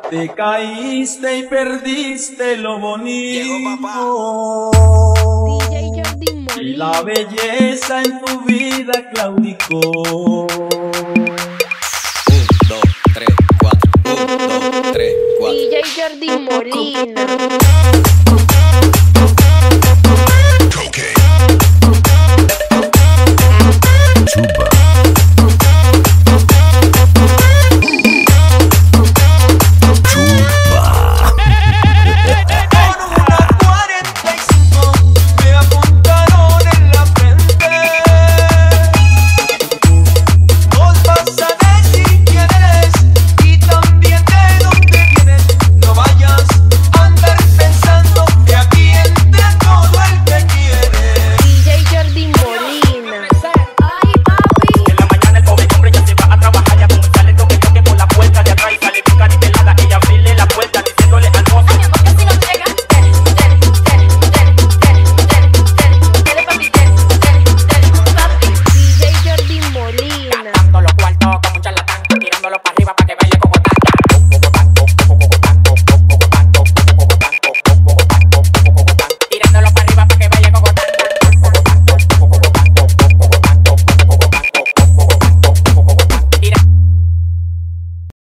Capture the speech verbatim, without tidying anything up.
Te caíste y perdiste lo bonito. D J Jordi Molina. Y la belleza en tu vida claudicó. Un, dos, tres, cuatro. Un, dos, tres, cuatro. D J Jordi Molina.